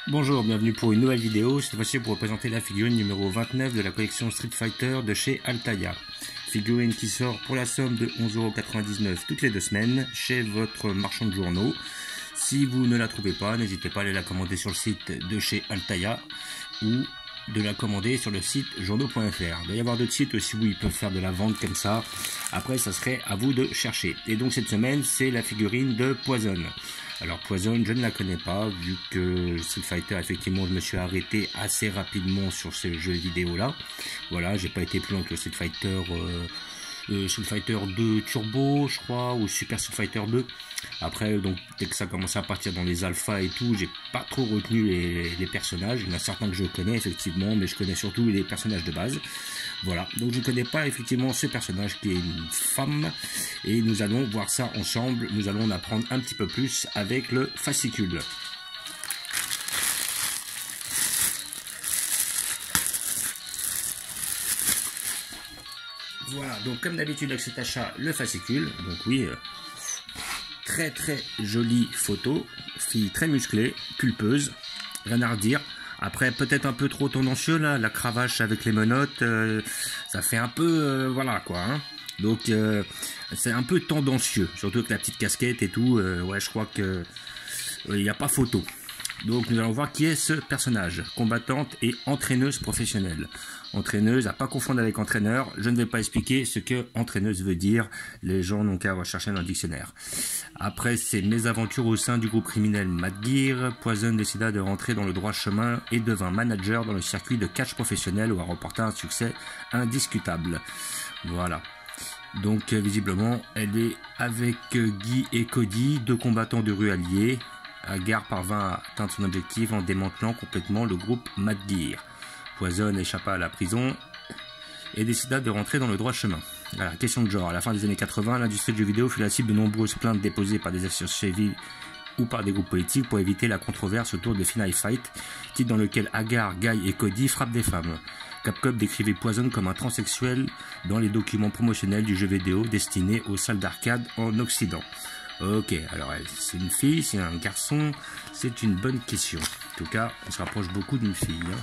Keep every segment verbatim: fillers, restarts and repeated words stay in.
Bonjour, bienvenue pour une nouvelle vidéo, cette fois-ci pour vous présenter la figurine numéro vingt-neuf de la collection Street Fighter de chez Altaïa. Figurine qui sort pour la somme de onze euros quatre-vingt-dix-neuf toutes les deux semaines chez votre marchand de journaux. Si vous ne la trouvez pas, n'hésitez pas à aller la commander sur le site de chez Altaïa ou de la commander sur le site journaux point F R. Il doit y avoir d'autres sites aussi où ils peuvent faire de la vente comme ça. Après, ça serait à vous de chercher. Et donc cette semaine, c'est la figurine de Poison. Alors Poison, je ne la connais pas, vu que Street Fighter, effectivement, je me suis arrêté assez rapidement sur ce jeu vidéo là. Voilà, j'ai pas été plus loin que le Street Fighter, euh, euh, Street Fighter deux Turbo, je crois, ou Super Street Fighter deux. Après, donc dès que ça commençait à partir dans les alphas et tout, j'ai pas trop retenu les, les personnages. Il y en a certains que je connais effectivement, mais je connais surtout les personnages de base. Voilà, donc je ne connais pas effectivement ce personnage qui est une femme, et nous allons voir ça ensemble. Nous allons en apprendre un petit peu plus avec le fascicule. Voilà, donc comme d'habitude avec cet achat, le fascicule. Donc oui, euh, très très jolie photo, fille très musclée, pulpeuse, rien à redire. Après, peut-être un peu trop tendancieux, là, la cravache avec les menottes, euh, ça fait un peu, euh, voilà, quoi, hein. Donc, euh, c'est un peu tendancieux, surtout avec la petite casquette et tout, euh, ouais, je crois que il n'y a pas photo. Donc, nous allons voir qui est ce personnage, combattante et entraîneuse professionnelle. Entraîneuse, à pas confondre avec entraîneur, je ne vais pas expliquer ce que entraîneuse veut dire, les gens n'ont qu'à rechercher dans le dictionnaire. Après ses mésaventures au sein du groupe criminel Mad Gear, Poison décida de rentrer dans le droit chemin et devint manager dans le circuit de catch professionnel où a remporté un succès indiscutable. Voilà. Donc visiblement, elle est avec Guy et Cody, deux combattants de rue alliés. Agar parvint à atteindre son objectif en démantelant complètement le groupe Mad Gear. Poison échappa à la prison et décida de rentrer dans le droit chemin. Voilà, question de genre. À la fin des années quatre-vingt, l'industrie du jeu vidéo fut la cible de nombreuses plaintes déposées par des associations civiles ou par des groupes politiques pour éviter la controverse autour de Final Fight, titre dans lequel Agar, Guy et Cody frappent des femmes. Capcom décrivait Poison comme un transsexuel dans les documents promotionnels du jeu vidéo destinés aux salles d'arcade en Occident. Ok, alors c'est une fille, c'est un garçon, c'est une bonne question. En tout cas, on se rapproche beaucoup d'une fille. Hein.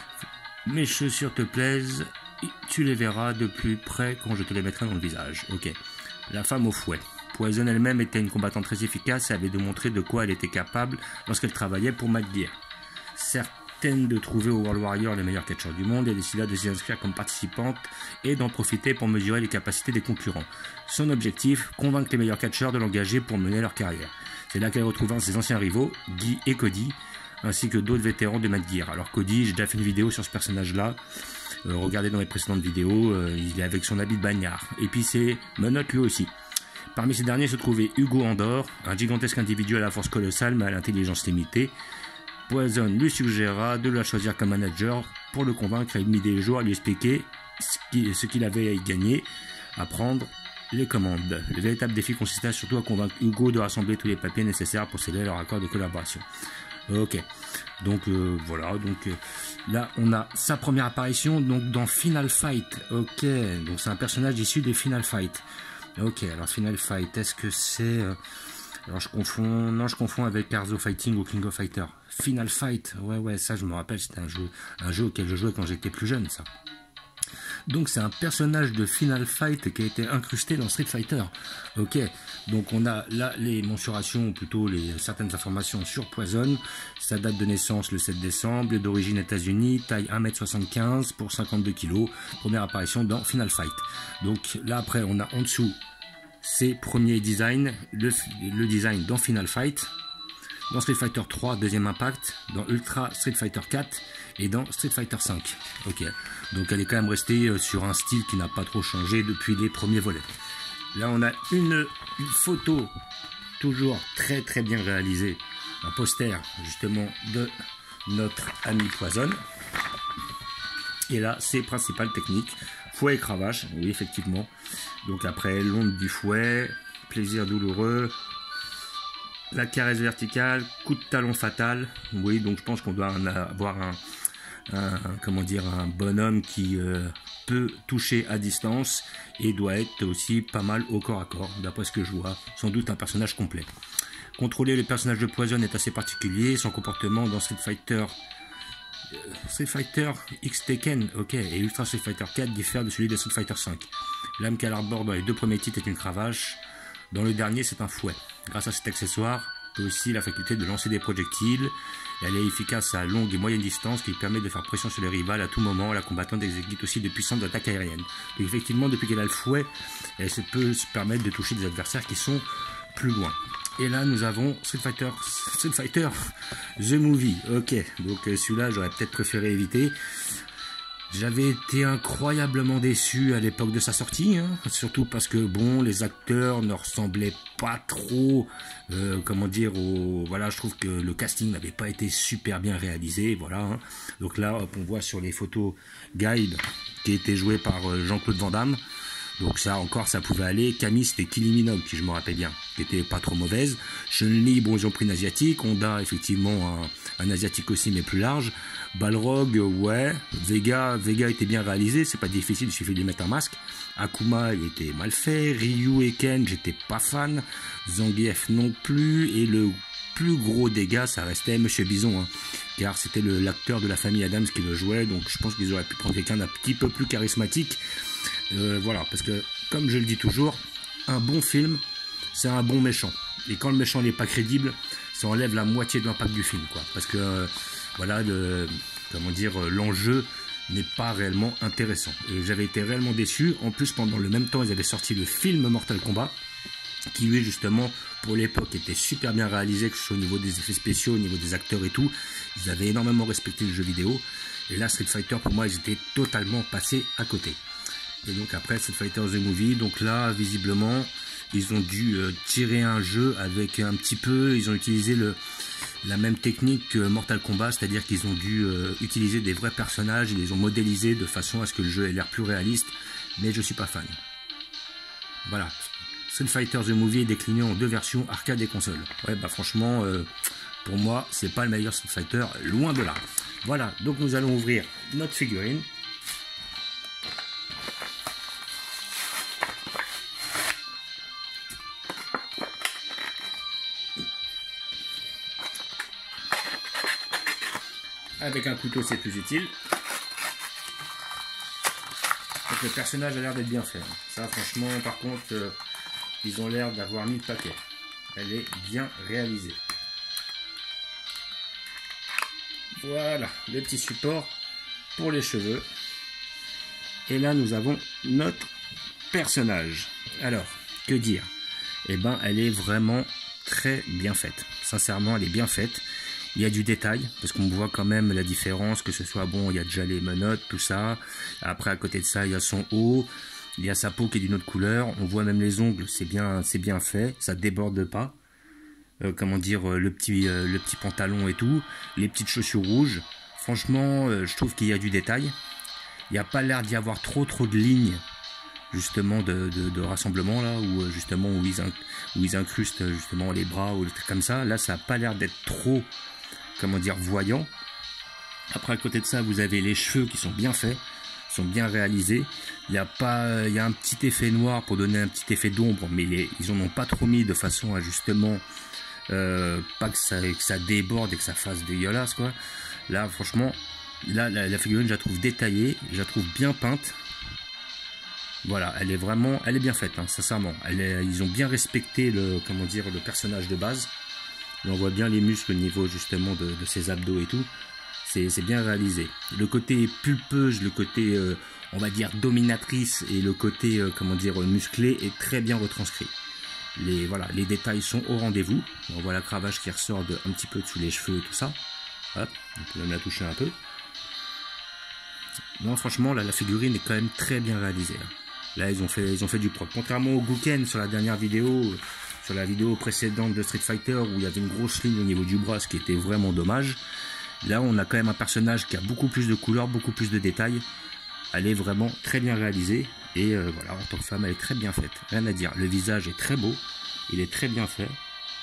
Mes chaussures te plaisent, tu les verras de plus près quand je te les mettrai dans le visage. Ok. La femme au fouet. Poison elle-même était une combattante très efficace et avait démontré de quoi elle était capable lorsqu'elle travaillait pour Mad Gear. Certaine de trouver au World Warrior les meilleurs catcheurs du monde, elle décida de s'y inscrire comme participante et d'en profiter pour mesurer les capacités des concurrents. Son objectif, convaincre les meilleurs catcheurs de l'engager pour mener leur carrière. C'est là qu'elle retrouva ses anciens rivaux, Guy et Cody, ainsi que d'autres vétérans de Mad Gear. Alors Cody, j'ai déjà fait une vidéo sur ce personnage-là. Euh, regardez dans les précédentes vidéos, euh, il est avec son habit de bagnard. Et puis c'est menottes lui aussi. Parmi ces derniers se trouvait Hugo Andor, un gigantesque individu à la force colossale mais à l'intelligence limitée. Poison lui suggéra de la choisir comme manager pour le convaincre et midi et jour à lui expliquer ce qu'il avait à y gagner, à prendre les commandes. Le véritable défi consistait surtout à convaincre Hugo de rassembler tous les papiers nécessaires pour sceller leur accord de collaboration. Ok, donc euh, voilà, donc euh, là on a sa première apparition donc dans Final Fight. Ok, donc c'est un personnage issu de Final Fight. Ok, alors Final Fight, est-ce que c'est euh... alors je confonds, non je confonds avec Arzo Fighting ou King of Fighter. Final Fight, ouais ouais, ça je me rappelle, c'était un jeu, un jeu auquel je jouais quand j'étais plus jeune, ça. Donc c'est un personnage de Final Fight qui a été incrusté dans Street Fighter. Ok, donc on a là les mensurations, ou plutôt les, certaines informations sur Poison. Sa date de naissance le sept décembre, d'origine États-Unis, taille un mètre soixante-quinze pour cinquante-deux kilos. Première apparition dans Final Fight. Donc là après on a en dessous ses premiers designs, le, le design dans Final Fight, dans Street Fighter trois, deuxième impact, dans Ultra Street Fighter quatre et dans Street Fighter cinq. Ok, donc elle est quand même restée sur un style qui n'a pas trop changé depuis les premiers volets. Là on a une, une photo toujours très très bien réalisée, un poster justement de notre ami Poison. Et là ses principales techniques, fouet et cravache, oui effectivement. Donc après l'onde du fouet, plaisir douloureux, la caresse verticale, coup de talon fatal. Oui, donc je pense qu'on doit en avoir un, un, comment dire, un bonhomme qui euh, peut toucher à distance et doit être aussi pas mal au corps à corps, d'après ce que je vois. Sans doute un personnage complet. Contrôler le personnage de Poison est assez particulier. Son comportement dans Street Fighter euh, Street Fighter X Tekken, ok, et Ultra Street Fighter quatre diffère de celui de Street Fighter cinq. L'âme qu'elle arbore dans les deux premiers titres est une cravache. Dans le dernier, c'est un fouet. Grâce à cet accessoire, elle a aussi la faculté de lancer des projectiles. Elle est efficace à longue et moyenne distance, qui permet de faire pression sur les rivales à tout moment. La combattante exécute aussi de puissantes attaques aériennes. Donc effectivement, depuis qu'elle a le fouet, elle se peut se permettre de toucher des adversaires qui sont plus loin. Et là, nous avons Street Fighter, Street Fighter The Movie. Ok, donc celui-là, j'aurais peut-être préféré éviter. J'avais été incroyablement déçu à l'époque de sa sortie, hein, surtout parce que bon, les acteurs ne ressemblaient pas trop, euh, comment dire, au, voilà, je trouve que le casting n'avait pas été super bien réalisé, voilà. Hein. Donc là, hop, on voit sur les photos Guide qui était joué par Jean-Claude Van Damme. Donc ça encore, ça pouvait aller. Camille, c'était Kylie Minogue, qui je me rappelle bien, qui était pas trop mauvaise. Chun-Li, bon, ils ont pris une asiatique. Honda, effectivement, un, un asiatique aussi, mais plus large. Balrog, ouais. Vega, Vega était bien réalisé, c'est pas difficile, il suffit de lui mettre un masque. Akuma, il était mal fait. Ryu et Ken, j'étais pas fan. Zangief non plus. Et le plus gros dégât, ça restait Monsieur Bison, hein, car c'était l'acteur de la famille Adams qui le jouait. Donc je pense qu'ils auraient pu prendre quelqu'un d'un petit peu plus charismatique. Euh, voilà, parce que comme je le dis toujours, un bon film, c'est un bon méchant. Et quand le méchant n'est pas crédible, ça enlève la moitié de l'impact du film, quoi. Parce que euh, voilà, le, comment dire, l'enjeu n'est pas réellement intéressant. Et j'avais été réellement déçu. En plus, pendant le même temps, ils avaient sorti le film Mortal Kombat, qui lui justement pour l'époque était super bien réalisé, que ce soit au niveau des effets spéciaux, au niveau des acteurs et tout. Ils avaient énormément respecté le jeu vidéo. Et là, Street Fighter, pour moi, ils étaient totalement passés à côté. Et donc après Street Fighter The Movie, donc là visiblement ils ont dû euh, tirer un jeu avec un petit peu, ils ont utilisé le, la même technique que Mortal Kombat, c'est-à-dire qu'ils ont dû euh, utiliser des vrais personnages, ils les ont modélisés de façon à ce que le jeu ait l'air plus réaliste, mais je suis pas fan. Voilà, Street Fighter The Movie est décliné en deux versions arcade et console. Ouais bah franchement, euh, pour moi c'est pas le meilleur Street Fighter, loin de là. Voilà, donc nous allons ouvrir notre figurine. Avec un couteau, c'est plus utile. Donc, le personnage a l'air d'être bien fait. Ça, franchement, par contre, euh, ils ont l'air d'avoir mis le paquet. Elle est bien réalisée. Voilà, le petit support pour les cheveux. Et là, nous avons notre personnage. Alors, que dire? Eh ben, elle est vraiment très bien faite. Sincèrement, elle est bien faite. Il y a du détail, parce qu'on voit quand même la différence, que ce soit, bon, il y a déjà les menottes, tout ça. Après, à côté de ça, il y a son haut, il y a sa peau qui est d'une autre couleur. On voit même les ongles, c'est bien, c'est bien fait, ça déborde pas. Euh, comment dire, le petit, euh, le petit pantalon et tout, les petites chaussures rouges. Franchement, euh, je trouve qu'il y a du détail. Il n'y a pas l'air d'y avoir trop trop de lignes, justement, de, de, de rassemblement, là, où justement, où ils, inc où ils incrustent justement les bras ou des trucs comme ça. Là, ça n'a pas l'air d'être trop, comment dire, voyant. Après, à côté de ça, vous avez les cheveux qui sont bien faits, sont bien réalisés. Il y a pas, il y a un petit effet noir pour donner un petit effet d'ombre, mais les, ils en ont pas trop mis de façon à justement euh, pas que ça, que ça déborde et que ça fasse dégueulasse, quoi. Là, franchement, là, la, la figurine, je la trouve détaillée, je la trouve bien peinte. Voilà, elle est vraiment, elle est bien faite, hein, sincèrement. Elle est, ils ont bien respecté le, comment dire, le personnage de base. On voit bien les muscles au niveau justement de, de ses abdos et tout. C'est bien réalisé. Le côté pulpeuse, le côté, euh, on va dire, dominatrice et le côté, euh, comment dire, musclé est très bien retranscrit. Les, voilà, les détails sont au rendez-vous. On voit la cravache qui ressort de, un petit peu sous les cheveux et tout ça. Hop, on peut même la toucher un peu. Non, franchement, là, la figurine est quand même très bien réalisée. Là, là ils, ont fait, ils ont fait du propre. Contrairement au Gouken sur la dernière vidéo, sur la vidéo précédente de Street Fighter, où il y avait une grosse ligne au niveau du bras, ce qui était vraiment dommage. Là, on a quand même un personnage qui a beaucoup plus de couleurs, beaucoup plus de détails. Elle est vraiment très bien réalisée. Et euh, voilà, en tant que femme, elle est très bien faite. Rien à dire. Le visage est très beau. Il est très bien fait.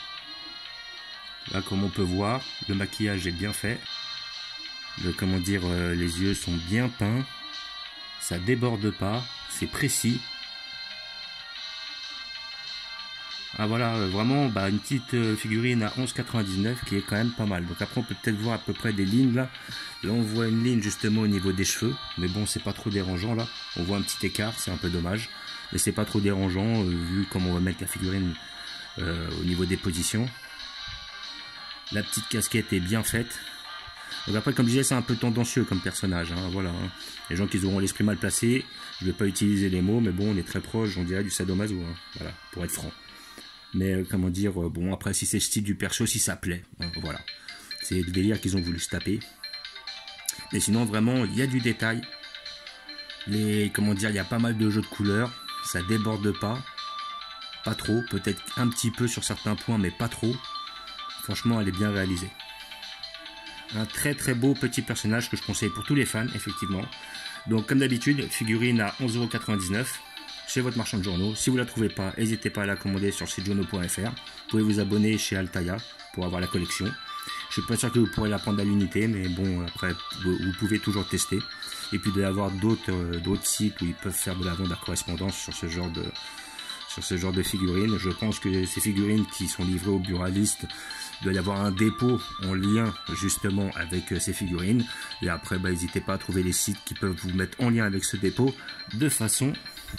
Là, comme on peut voir, le maquillage est bien fait. Le, comment dire, euh, les yeux sont bien peints. Ça déborde pas. C'est précis. Ah voilà, euh, vraiment bah, une petite euh, figurine à onze quatre-vingt-dix-neuf qui est quand même pas mal. Donc après on peut peut-être voir à peu près des lignes là. Là on voit une ligne justement au niveau des cheveux, mais bon c'est pas trop dérangeant là. On voit un petit écart, c'est un peu dommage, mais c'est pas trop dérangeant euh, vu comment on va mettre la figurine euh, au niveau des positions. La petite casquette est bien faite. Donc après comme je disais c'est un peu tendancieux comme personnage, hein, voilà. Hein. Les gens qui auront l'esprit mal placé, je vais pas utiliser les mots, mais bon on est très proche, on dirait du sadomaso, hein, voilà, pour être franc. Mais euh, comment dire, euh, bon après si c'est le style du perso, si ça plaît, hein, voilà. C'est le délire qu'ils ont voulu se taper. Mais sinon vraiment il y a du détail. Les, comment dire, il y a pas mal de jeux de couleurs, ça déborde pas, pas trop, peut-être un petit peu sur certains points, mais pas trop. Franchement elle est bien réalisée. Un très très beau petit personnage que je conseille pour tous les fans, effectivement. Donc comme d'habitude, figurine à onze euros quatre-vingt-dix-neuf chez votre marchand de journaux. Si vous ne la trouvez pas, n'hésitez pas à la commander sur site journaux point F R. Vous pouvez vous abonner chez Altaïa pour avoir la collection. Je suis pas sûr que vous pourrez la prendre à l'unité, mais bon, après, vous, vous pouvez toujours tester. Et puis d'avoir d'autres euh, d'autres sites où ils peuvent faire de la vente à correspondance sur ce genre de sur ce genre de figurines. Je pense que ces figurines qui sont livrées aux buralistes, il doit y avoir un dépôt en lien justement avec ces figurines. Et après, bah, n'hésitez pas à trouver les sites qui peuvent vous mettre en lien avec ce dépôt de façon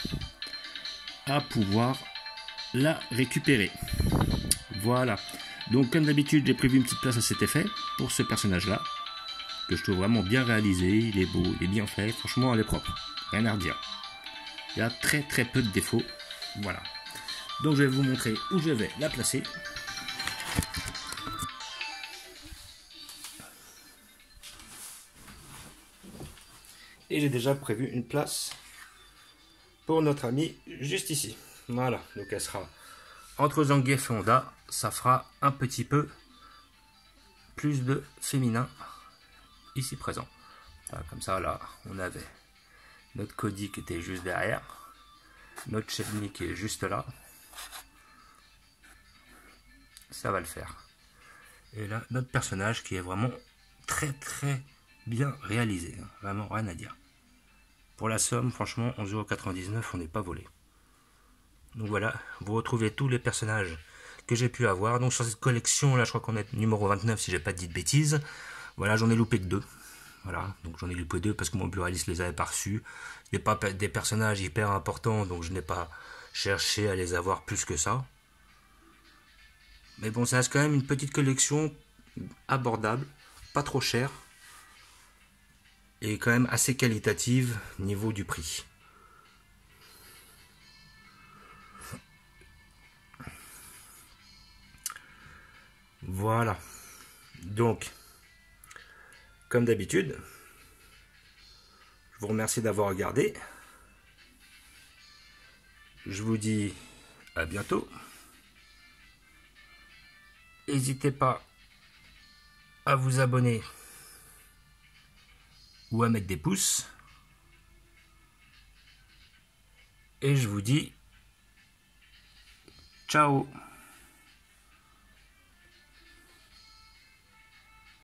à pouvoir la récupérer. Voilà. Donc comme d'habitude, j'ai prévu une petite place à cet effet pour ce personnage-là, que je trouve vraiment bien réalisé. Il est beau, il est bien fait. Franchement, elle est propre. Rien à redire. Il y a très très peu de défauts. Voilà. Donc je vais vous montrer où je vais la placer. Et j'ai déjà prévu une place pour notre ami juste ici. Voilà, donc elle sera entre Zangief et Honda. Ça fera un petit peu plus de féminin ici présent. Voilà, comme ça, là, on avait notre Cody qui était juste derrière. Notre Chebni qui est juste là. Ça va le faire. Et là, notre personnage qui est vraiment très très bien réalisé. Vraiment rien à dire. Pour la somme, franchement, onze euros quatre-vingt-dix-neuf, on n'est pas volé. Donc voilà, vous retrouvez tous les personnages que j'ai pu avoir. Donc sur cette collection, là, je crois qu'on est numéro vingt-neuf, si j'ai pas dit de bêtises. Voilà, j'en ai loupé que deux. Voilà, donc j'en ai loupé deux parce que mon buraliste les avait pas reçus. Ce n'est pas des personnages hyper importants, donc je n'ai pas cherché à les avoir plus que ça. Mais bon, ça reste quand même une petite collection abordable, pas trop chère. Et quand même assez qualitative niveau du prix. Voilà. Donc, comme d'habitude, je vous remercie d'avoir regardé. Je vous dis à bientôt. N'hésitez pas à vous abonner ou à mettre des pouces. Et je vous dis ciao.